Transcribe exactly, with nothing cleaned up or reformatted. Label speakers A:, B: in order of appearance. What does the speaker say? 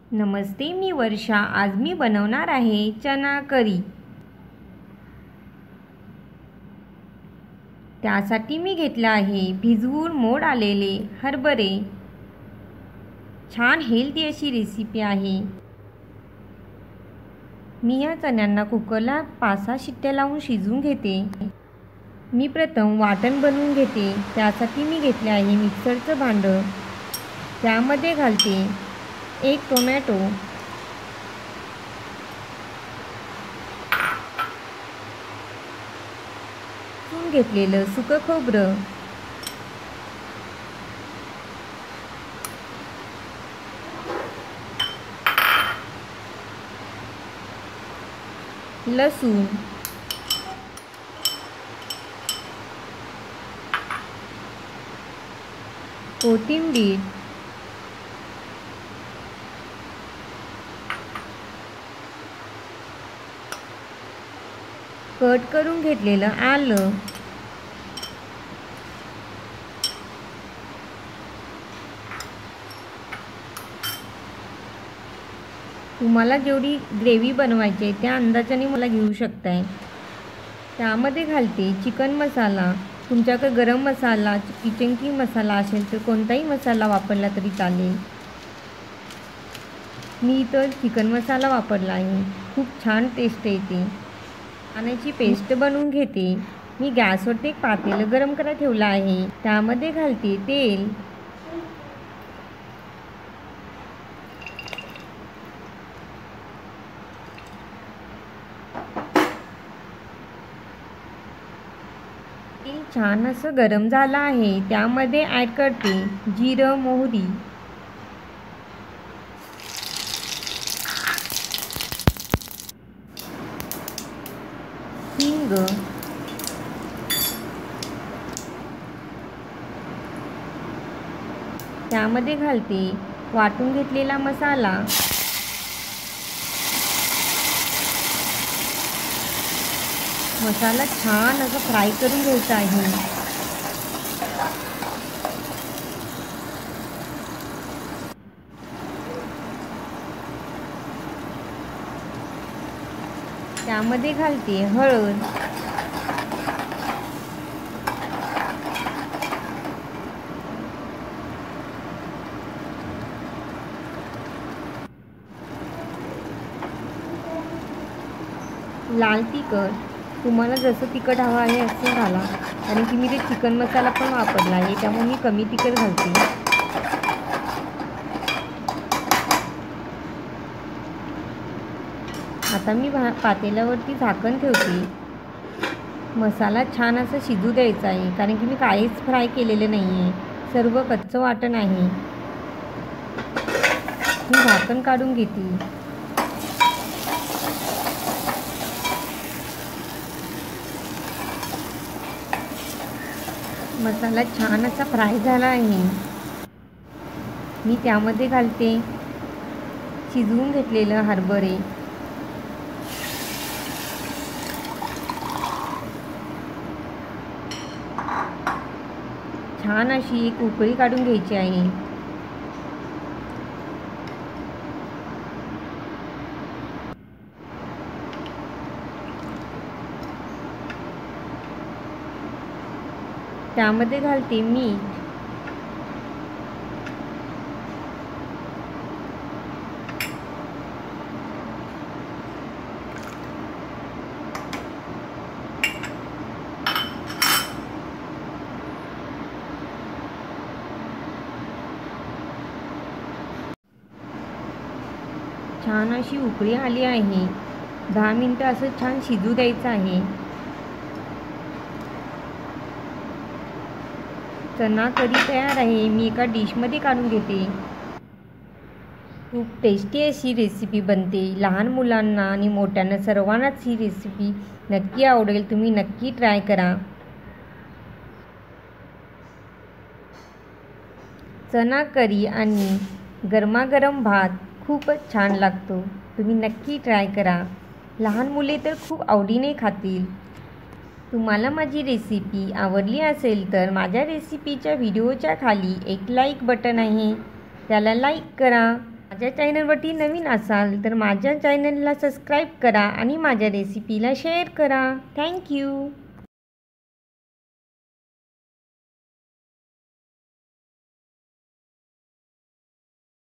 A: नमस्ते, मी वर्षा। आज मी बनवणार आहे चना करी। त्यासाठी मी घेतले आहे भिजवून मोड आलेले हरभरे। छान हेल्दी अशी रेसिपी आहे। मी या चण्यांना कुकरला पाच सहा शिट्ट्या लावून शिजवून घेते। मी प्रथम वाटण बनवून घेते। त्यासाठी मी घेतले आहे मिक्सरचं भांडं। त्यामध्ये घालते एक टोमॅटो, किसून घेतलेलं सुकं खोबरं, लसूण, कोथिंबीर, कट करून घेतलेलं आलं, तुम्हाला जेवढी ग्रेव्ही बनवायची आहे त्या अंदाजाने मला घेऊ शकताय। त्यामध्ये घालते चिकन मसाला। तुमच्याकडे गरम मसाला, किचन किंग मसाला असेल तर कोणताही मसाला वापरला तरी चालेल। मी तर चिकन मसाला वापरला आहे। खूप छान टेस्ट येते। आण्याची पेस्ट बनवून घेते। मी गॅसवरती एक पातेलं गरम करायला ठेवलं आहे। त्यामध्ये घालते तेल, तेल छान असं गरम झालं आहे। त्यामध्ये ॲड करते जिरं, मोहरी, हिंग, त्यामध्ये घालते वाटून घेतलेला मसाला, मसाला छान असं फ्राय करून घ्यायचा आहे। त्यामध्ये घालते हळद, लाल तिखट। तुम्हाला जसं तिखट हवं आहे असं घाला, कारण की मी ते चिकन मसाला पण वापरला आहे त्यामुळे मी कमी तिखट घालते। आता मी भा पातेल्यावरती झाकण ठेवते। मसाला छान असं शिजू द्यायचा आहे, कारण की मी काहीच फ्राय केलेलं नाही आहे, सर्व कच्चं वाटण आहे। मी झाकण काढून घेते। मसाला छान असा फ्राय झाला आहे। मी त्यामध्ये घालते शिजवून घेतलेलं हरभरे, छान अशी एक उकळी काढून घ्यायची आहे। त्यामध्ये घालते मीठ, छान अशी उकळी आली आहे। दहा मिनिटं असं छान शिजू द्यायचं आहे। चना करी तयार आहे। मी एका डिशमध्ये काढून घेते। खूप टेस्टी अशी रेसिपी बनते। लहान मुलांना आणि मोठ्यांना सर्वांनाच ही रेसिपी नक्की आवडेल। तुम्ही नक्की ट्राय करा। चना करी आणि गरमागरम भात खूपच छान लागतो। तुम्ही नक्की ट्राय करा। लहान मुले तर खूप आवडीने खातील। तुम्हाला माझी रेसिपी आवडली असेल तर माझ्या रेसिपीच्या व्हिडिओच्या खाली एक लाईक बटन आहे, त्याला लाईक करा माझ्या चॅनलवरती नवीन असाल तर माझ्या चॅनलला सबस्क्राईब करा आणि माझ्या रेसिपीला शेअर करा. थँक्यू.